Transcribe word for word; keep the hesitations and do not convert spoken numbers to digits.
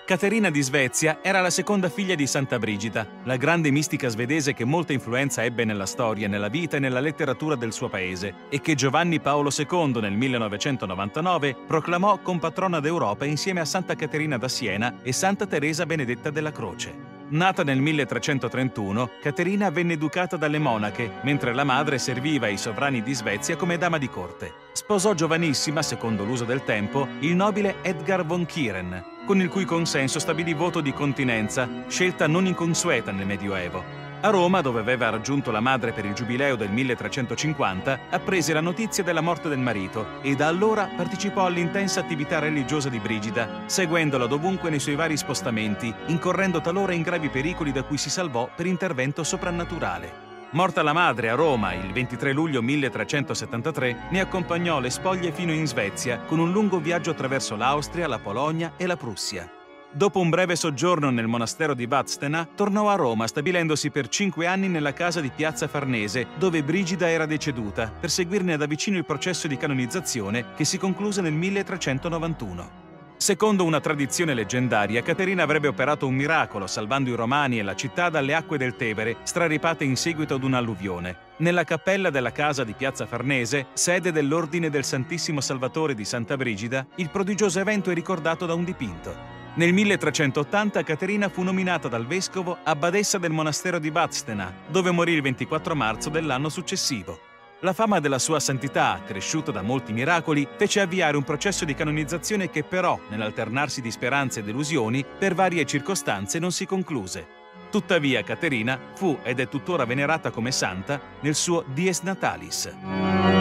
Caterina di Svezia era la seconda figlia di Santa Brigida, la grande mistica svedese che molta influenza ebbe nella storia, nella vita e nella letteratura del suo paese e che Giovanni Paolo secondo nel millenovecentonovantanove proclamò compatrona d'Europa insieme a Santa Caterina da Siena e Santa Teresa Benedetta della Croce. Nata nel milletrecentotrentuno, Caterina venne educata dalle monache, mentre la madre serviva i sovrani di Svezia come dama di corte. Sposò giovanissima, secondo l'uso del tempo, il nobile Edgar von Kieren, con il cui consenso stabilì voto di continenza, scelta non inconsueta nel Medioevo. A Roma, dove aveva raggiunto la madre per il giubileo del milletrecentocinquanta, apprese la notizia della morte del marito e da allora partecipò all'intensa attività religiosa di Brigida, seguendola dovunque nei suoi vari spostamenti, incorrendo talora in gravi pericoli da cui si salvò per intervento soprannaturale. Morta la madre a Roma il ventitré luglio milletrecentosettantatré, ne accompagnò le spoglie fino in Svezia con un lungo viaggio attraverso l'Austria, la Polonia e la Prussia. Dopo un breve soggiorno nel monastero di Vadstena, tornò a Roma stabilendosi per cinque anni nella casa di Piazza Farnese, dove Brigida era deceduta, per seguirne da vicino il processo di canonizzazione che si concluse nel milletrecentonovantuno. Secondo una tradizione leggendaria, Caterina avrebbe operato un miracolo salvando i Romani e la città dalle acque del Tevere, straripate in seguito ad un'alluvione. Nella cappella della casa di Piazza Farnese, sede dell'Ordine del Santissimo Salvatore di Santa Brigida, il prodigioso evento è ricordato da un dipinto. Nel milletrecentottanta Caterina fu nominata dal vescovo abbadessa del monastero di Vadstena, dove morì il ventiquattro marzo dell'anno successivo. La fama della sua santità, cresciuta da molti miracoli, fece avviare un processo di canonizzazione che però, nell'alternarsi di speranze e delusioni, per varie circostanze non si concluse. Tuttavia Caterina fu ed è tuttora venerata come santa nel suo Dies Natalis.